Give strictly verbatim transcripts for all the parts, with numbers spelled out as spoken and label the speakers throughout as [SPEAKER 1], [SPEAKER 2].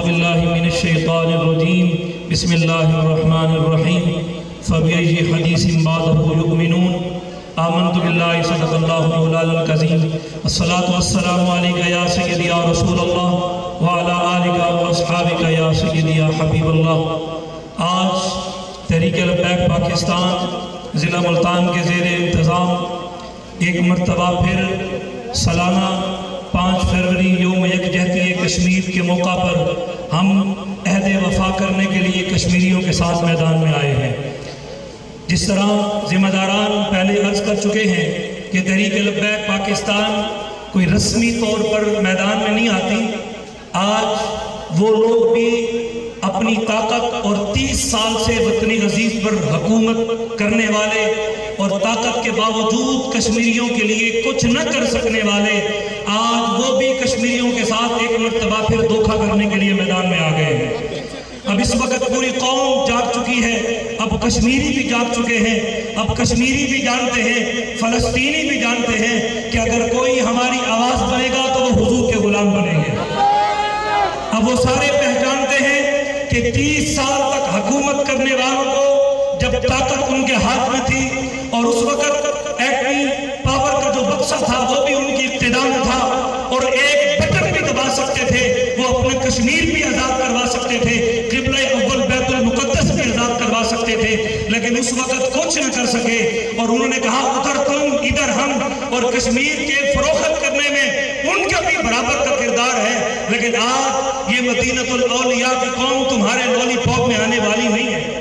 [SPEAKER 1] باللہ من الشیطان الرجیم بسم اللہ الرحمن الرحیم فبأي حدیث بعدہ یؤمنون آمنت باللہ صدق اللہ مولانا العظیم الصلاة والسلام علیکہ یا سیدی یا رسول اللہ وعلی آلکہ واصحابکہ یا سیدی یا حبیب اللہ۔ آج تحریک لبیک پاکستان ضلع ملتان کے زیر انتظام ایک مرتبہ پھر سالانہ پانچ فروری یوم یکجہتی کشمیر کے موقع پر ہم عہد وفا کرنے کے لیے کشمیریوں کے ساتھ میدان میں آئے ہیں۔ جس طرح ذمہ داران پہلے عرض کر چکے ہیں کہ تحریک لبیک پاکستان کوئی رسمی طور پر میدان میں نہیں آتی، آج وہ لوگ بھی اپنی طاقت اور تیس سال سے وطن عزیز پر حکومت کرنے والے اور طاقت کے باوجود کشمیریوں کے لیے کچھ نہ کر سکنے والے آج وہ بھی کشمیریوں کے ساتھ ایک مرتبہ پھر دھوکہ کرنے کے لیے میدان میں آ گئے ہیں۔ اب اس وقت پوری قوم جاگ چکی ہے، اب کشمیری بھی جاگ چکے ہیں، اب کشمیری بھی جانتے ہیں، فلسطینی بھی جانتے ہیں کہ اگر کوئی ہماری آواز بنے گا تو وہ حضور کے غلام بنیں گے۔ اب وہ سارے پہچانتے ہیں کہ تیس سال تک حکومت کرنے والوں کو جب طاقت ان کے ہاتھ میں تھی اور اس وقت ایٹمی پاور کا جو بکسہ تھا وہ بھی ان کی اقتدار میں تھا اور ایک بٹن بھی دبا سکتے تھے، وہ اپنا کشمیر بھی آزاد کروا سکتے تھے، قبلہ اول بیت المقدس بھی آزاد کروا سکتے تھے، لیکن اس وقت کچھ نہ کر سکے اور انہوں نے کہا ادھر تم ادھر ہم، اور کشمیر کے فروخت کرنے میں ان کا بھی برابر کا کردار ہے۔ لیکن آج یہ مدینہ الاولیاء کی قوم تمہارے لولی پاپ میں آنے والی نہیں ہے۔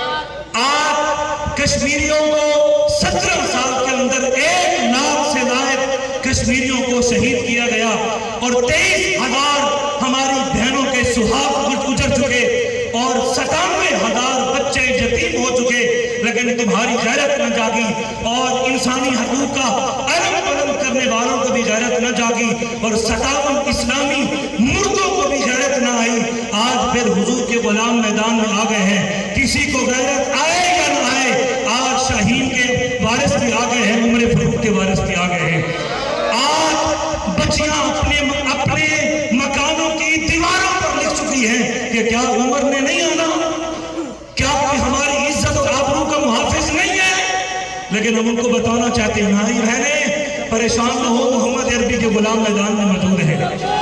[SPEAKER 1] آج کشمیریوں کو سترہ سال کے اندر ایک لاکھ سے زائد کشمیریوں کو شہید کیا گیا اور تیئیس ہزار ہماری بہنوں کے سہاگ گزر چکے اور ستانوے ہزار بچے یتیم ہو چکے، لیکن تمہاری غیرت نہ جاگی اور انسانی حقوق کا علم بلند کرنے والوں کو بھی غیرت نہ جاگی اور ستاون اسلامی مردوں کو بھی غیرت نہ آئی۔ آج پھر حضور کے غلام میدان میں آ گئے ہیں، کسی کو غیرت آئے یا نہ آئے، آج شاہین کے وارث بھی آ گئے ہیں، عمر فاروق کے وارث بھی آ گئے ہیں۔ آج بچیاں اپنے اپنے مکانوں کی دیواروں پر لکھ چکی ہیں کہ کیا عمر نے نہیں آنا، کیا ہماری عزت اور آبرو کا محافظ نہیں ہے، لیکن ہم ان کو بتانا چاہتے ہیں بھائی بہنیں پریشان نہ ہو، محمد عربی کے غلام میدان میں موجود ہیں۔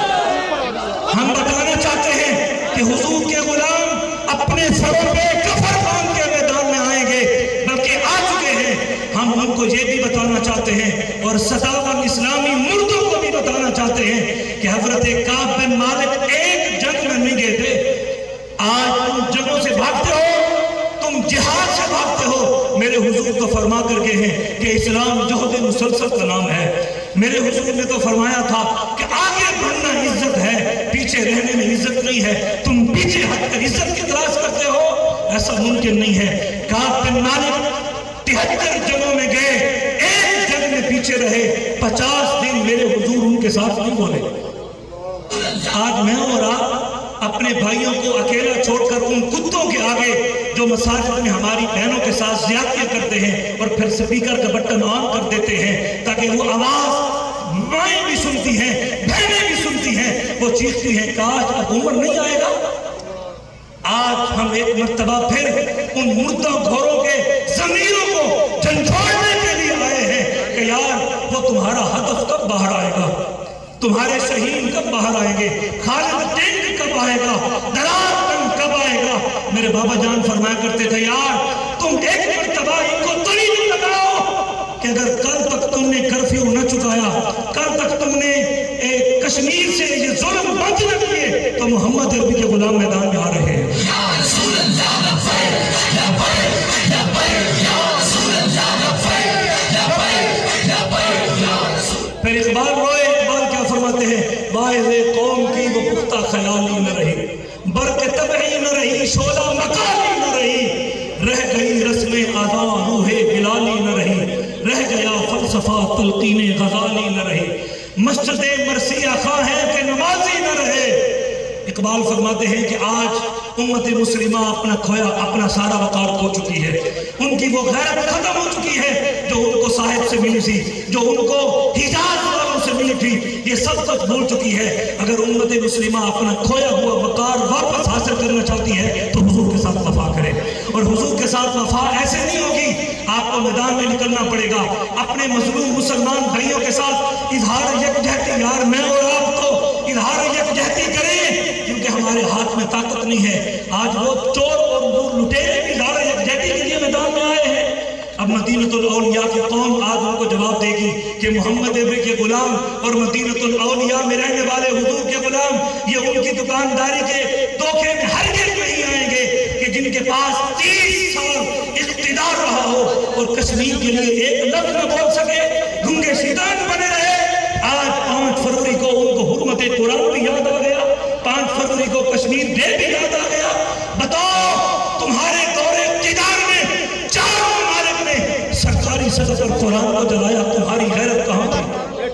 [SPEAKER 1] ہم بتانا چاہتے ہیں کہ حضور کے غلام اپنے سروں پہ کفر باندھ کے میدان میں آئیں گے، بلکہ آ چکے ہیں۔ ہم ان کو یہ بھی بتانا چاہتے ہیں اور ستاون اسلامی مردوں کو بھی بتانا چاہتے ہیں کہ حضرت کعب بن مالک ایک جنگ میں نہیں گئے تھے، آج تم جنگوں سے بھاگتے ہو، تم جہاد سے بھاگتے ہو۔ میرے حضور تو فرما کر کے ہیں کہ اسلام جہد مسلسل کا نام ہے۔ میرے حضور نے تو فرمایا تھا کہ آگے بڑھنا عزت ہے، پیچھے رہنے میں عزت نہیں ہے۔ تم پیچھے ہٹ کر عزت کی تلاش کرتے ہو، ایسا ممکن نہیں ہے۔ کعب بن مالک تہتر جنگوں میں گئے، ایک جنگ میں پیچھے رہے، پچاس دن میرے حضور ان کے ساتھ نہیں بولے۔ آج میں اور آپ اپنے بھائیوں کو اکیلا چھوڑ کر ان کتوں کے آگے جو مساجد میں ہماری بہنوں کے ساتھ زیادتیاں کرتے ہیں اور پھر سپیکر کا بٹن آن کر دیتے ہیں تاکہ وہ آواز مائیں بھی سنتی ہیں، بہنیں بھی سنتی ہیں، وہ چیختی ہیں کاش اب عمر نہیں آئے گا۔ آج ہم ایک مرتبہ پھر ان مردہ گھوروں کے ضمیروں کو جھنجھوڑنے کے لیے آئے ہیں کہ یار وہ تمہارا ہدف کب باہر آئے گا، تمہارے شہین کب باہر آئیں گے، خالد ٹینک کب آئے گا، درار تنگ کب آئے گا۔ میرے بابا جان فرمایا کرتے تھے یار تم ایک مرتبہ ان کو دلیل لگاؤ کہ اگر کل تک تم نے کرفیو نہ چکایا، کل تک تم نے کشمیر سے یہ ظلم بند نہ کیے تو محمد عربی کے غلام میدان میں آ رہے ہیں۔ پھر اقبال روئے، اقبال کیا فرماتے ہیں، واعظ قوم کی وہ پختہ خیالی نہ رہی، برق طبعی نہ رہی، شعلہ مقامی نہ رہی، رہ گئی رسم آدھا روح بلالی نہ رہی، رہ گیا فلسفہ تلقین غزالی نہ رہی، مسجد مرثیہ خواہ ہے کہ نمازی نہ رہے۔ اقبال فرماتے ہیں کہ آج امت مسلمہ اپنا کھویا اپنا سارا وقار کھو چکی ہے، ان کی وہ غیرت ختم ہو چکی ہے جو ان کو صاحب سے ملی تھی، جو ان کو حجاز والوں سے ملی تھی، یہ سب کچھ بھول چکی ہے۔ اگر امت مسلمہ اپنا کھویا ہوا وقار کرنا چاہتی ہے تو حضور کے ساتھ وفا کرے، اور حضور کے ساتھ وفا ایسے نہیں ہوگی، آپ کو میدان میں نکلنا پڑے گا اپنے مظلوم مسلمان بھائیوں کے ساتھ اظہار یکجہتی، یار میں اور آپ تو اظہار یکجہتی کریں، کیونکہ ہمارے ہاتھ میں طاقت نہیں ہے۔ آج وہ چور اور لٹیرے بھی اظہار یکجہتی کے لیے میدان میں آئے ہیں۔ اب مدینۃ الاولیاء کی قوم آج ان کو جواب دے گی کہ محمد ابن کے غلام اور مدینۃ الاولیاء میں رہنے والے حضور کے غلام یہ ان کی دکانداری کے دھوکے میں ہرگز نہیں آئیں گے کہ جن کے پاس تیس سال اقتدار رہا ہو اور کشمیر کے لیے ایک لفظ نہ بول سکے، گنگے شیطان بنے رہے۔ آج پانچ فروری کو ان کو حرمت قرآن بھی یاد آ گیا، پانچ فروری کو کشمیر ڈے بھی یاد آ گیا۔ بتاؤ تمہارے دور اقتدار میں چار ممالک نے سرکاری سطح پر قرآن کو جلایا، تمہاری غیرت کہاں تھی؟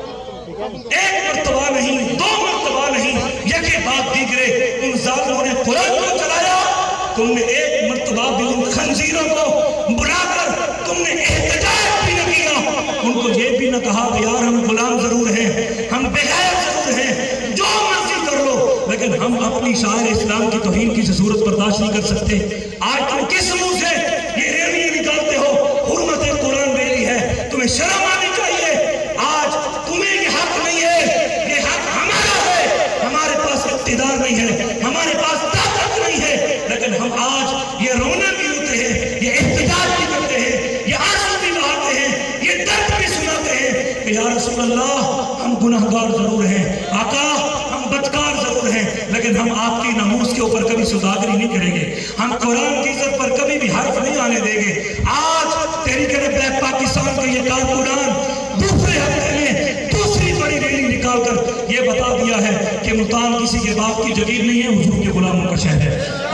[SPEAKER 1] ایک مرتبہ نہیں، دو مرتبہ نہیں، یکے بعد دیگرے ان ظالموں نے قرآن کو جلایا۔ تم نے ایک مرتبہ بھی ان خنزیروں کو بلا کر تم نے احتجاج بھی نہ کیا، ان کو یہ بھی نہ کہا کہ یار ہم غلام ضرور ہیں، ہم بغیر ضرور ہیں، جو مرضی کر لو، لیکن ہم اپنی شاعر اسلام کی توہین کی صورت برداشت نہیں کر سکتے۔ آج تم کس منہ سے یہ ریلیاں نکالتے ہو؟ حرمت قرآن ریلی ہے، تمہیں شرم آنی چاہیے۔ آج تمہیں یہ حق نہیں ہے، یہ حق ہمارا ہے، ہمارے پاس اقتدار نہیں ہے، ہمارے پاس طاقت نہیں ہے، لیکن ہم آج یہ رونا بھی ہوتے ہیں، یہ احتجاج بھی کرتے ہیں، یہ آنسو بھی بہاتے ہیں، یہ درد بھی سناتے ہیں کہ یا رسول اللہ ہم گناہگار ضرور ہیں، آقا ہم بدکار ضرور ہیں، لیکن ہم آپ کی ناموس کے اوپر کبھی سوداگری نہیں کریں گے، ہم قرآن کی عزت پر کبھی بھی حرف نہیں آنے دیں گے۔ آج تحریک بلیک پاکستان کا یہ کارکنان دوسرے ہفتے میں دوسری بڑی ریلی نکال کر یہ بتا دیا ہے کہ ملتان کسی کے باپ کی جگیر نہیں ہے، حضور کے غلاموں کا شہر ہے۔